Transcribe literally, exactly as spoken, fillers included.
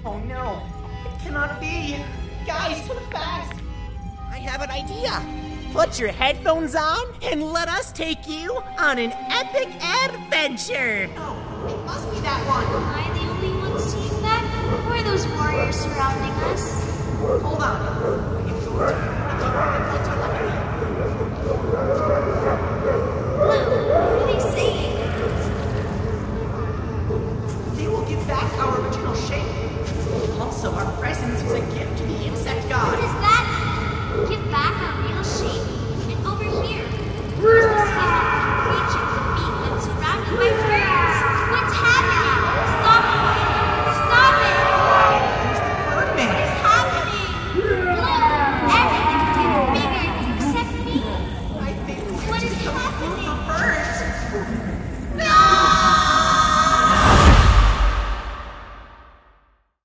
Oh no, it cannot be. Guys, come fast. I have an idea. Put your headphones on and let us take you on an epic adventure. No, it must be that one. Am I the only one seeing that? Or are those warriors surrounding us? Hold on. I have to go to Blue, what are they saying? They will give back our original shape. Also, our